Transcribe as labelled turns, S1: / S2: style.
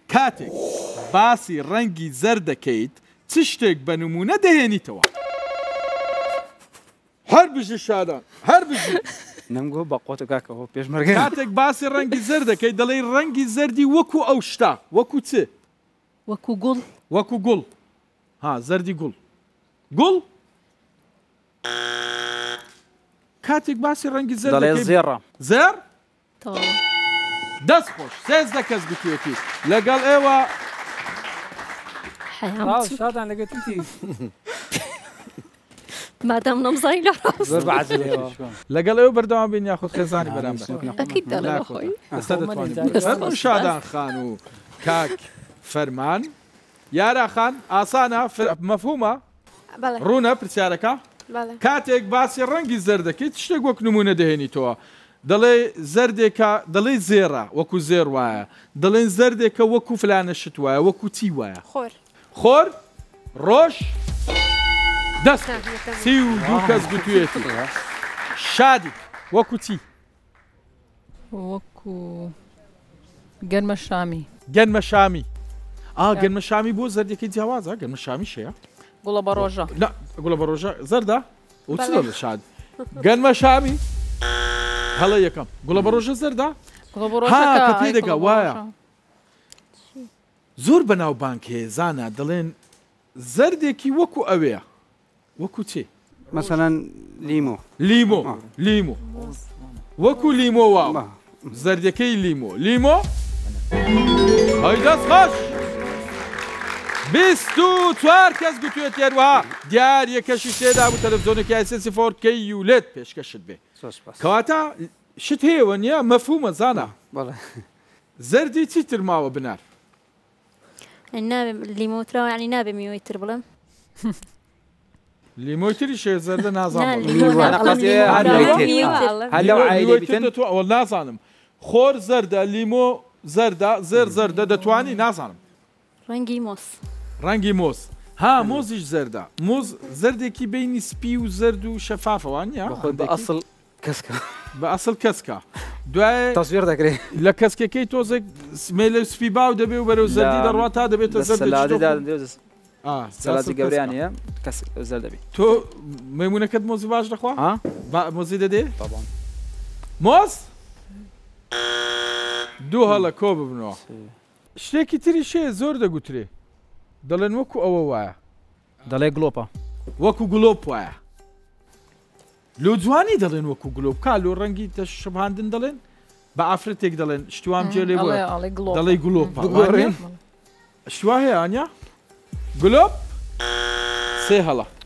S1: کاتێک باسی ڕەنگی زەر دەکەیت چ شتێک بە نمونە دەهێنیتەوە هەر بژی شادان هەر بژی
S2: نەمگۆ بە قۆتە کاکەەوە پێشمەرگە
S1: کاتێک باسی ڕەنگی زەر دەکەیت دەڵێ ڕەنگی زەردی وەکو ئەو شتا وەکو چ
S3: وەکو گوڵ
S1: وەکو گوڵ ها زەردی گوڵ گوڵ کاتێک باسی ڕەنگی زەر
S2: دەڵێ زێڕە
S1: زەر
S3: تەواو
S1: دەست خۆش 13 کەس گوتوێتی لەگەڵ ئێوە
S3: حەیام
S2: شادان لەگەتیتی
S3: مادام نەمزانی لە ڕاست
S2: زۆر بەعەجەبەوە
S1: لەگەڵ ئێوە بەردەوام بین یاخود خێزانی بەرامبەر
S3: ئەکید دەڵێ خۆی
S1: ئێستا دەتوانین شادان خان و کاک فەرمان یارا خان ئاسانە مەفهومە ڕوونە پرسیارەکە کاتێک باسی ڕەنگی زەر دەکەیت شتێک وەک نمونە دەهێنیتەوە دەڵێ زەردێکە دەڵێ زێڕە وەکو زێر وایە دەڵێن زەردێکە وەکو فلانە شت وایە وەکو چی وایە خۆر ڕۆژ دەست 32 کەس گوتوێتی شادی وەکو چی
S3: وەکو گەرمە شامی
S1: گەنمە شامی گەنمە شامی بۆ زەردێکی جیاوازە گەنمە شامی شەیە
S3: گوڵە بە ڕۆژە
S1: گوڵە بە ڕۆژە زەردە و چ دەڵێ شاد گەنمە شامی هەڵە یەکەم گوڵە بە ڕۆژە زەردە کە پێی دەگا وایە زۆر بەناو بانکێ زانە دەڵێن زەردێکی وەکو ئەوەیە وەکو چێ
S2: مەسەلەن
S1: لیمۆ وەکو لیمۆ واوە زەردەکەی لیمۆ هەی دەست خۆش 24 کەس گوتوێت هێروەها دیار یەکەشی تێدا بوو تەلەڤیزۆنێکی ئایسێسی 4K ULED پێشکەشت بێ کەواتە شت هەیەوە نییە مەفهومە زانە زەردی چیتر ماوە بنار
S4: لیمۆتراوە ینی نابێ میوەی تر بڵێم
S1: لیمۆی تری شێ زەردە نازانم نازانم خۆر زەردە لیمۆ زەردە زەردە دەتوانی نازانم ڕەنگی مۆز مۆزیش زەردە مۆز زەردێکی بینی سپی و زەرد و شەفافەوە نیە
S2: ئەسڵ کەسکە
S1: بە ئەسڵ کەسکە دوای
S2: تەسویر دەکرێت
S1: لە کەسکەکەی تۆزێک سمێلە سپی باو دەبێ و بەرەو زەردی دەڕات تا دەبێتە
S2: سەلاتی گەوریانە زەر دەبێت
S1: تۆ مەمونونەکەت مۆزی باش دەخوا مۆزی دەدێ مۆز دوو هەڵە کۆ ببنەوە شتێکی تری شێ زۆر دەگوترێ دەڵێن وەکو ئەوە وایە
S2: دەڵێ گلۆپە
S1: وەکو گلۆپ وایە لۆ جوانی دەڵێن وەکو گلۆپ کا لۆ ڕەنگی تەشەباندن دەڵێن بە ئافرەتێک دەڵێن شتوام جێلێ دەڵێ گلۆپە شتوا هەیە ئانیا گلۆپ سێ هەڵە